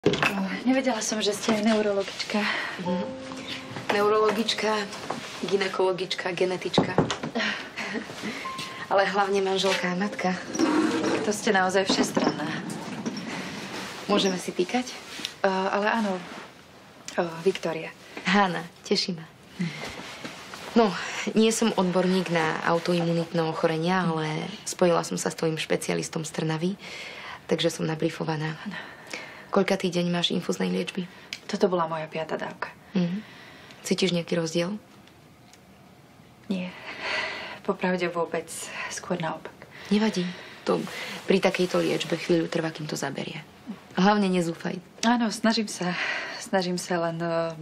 Nevedela som, že ste aj neurologička. Neurologička, gynekologička, genetička. Ale hlavne manželka a matka. To ste naozaj všestranná. Môžeme si píkať? Ale áno, Viktória. Hána, teší ma. No, nie som odborník na autoimunitné ochorenia, ale spojila som sa s tvojim špecialistom z Trnavy, takže som nabrifovaná. Koľkatý deň máš infúznej liečby? Toto bola moja 5. dávka. Cítiš nejaký rozdiel? Nie. Popravde vôbec, skôr naopak. Nevadí. To pri takejto liečbe chvíľu trvá, kým to zaberie. Hlavne nezúfaj. Áno, snažím sa, len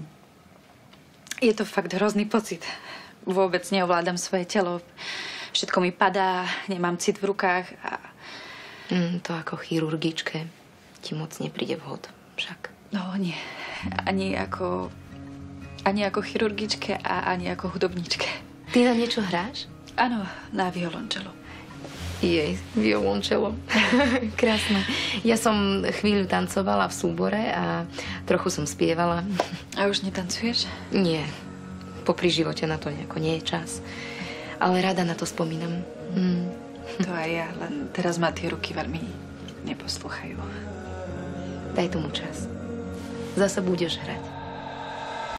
je to fakt hrozný pocit. Vôbec neovládam svoje telo. Všetko mi padá, nemám cit v rukách a... To ako chirurgičke ti moc nepríde vhod, však. No nie, ani ako chirurgičke a ani ako hudobničke. Ty na niečo hráš? Áno, na violončelo. Jej, violončelo. Krásne. Ja som chvíľu tancovala v súbore a trochu som spievala. A už netancuješ? Nie. Popri živote na to nejako nie je čas. Ale rada na to spomínam. To aj ja, len teraz ma tie ruky veľmi neposlúchajú. Daj tomu čas. Zase budeš hrať.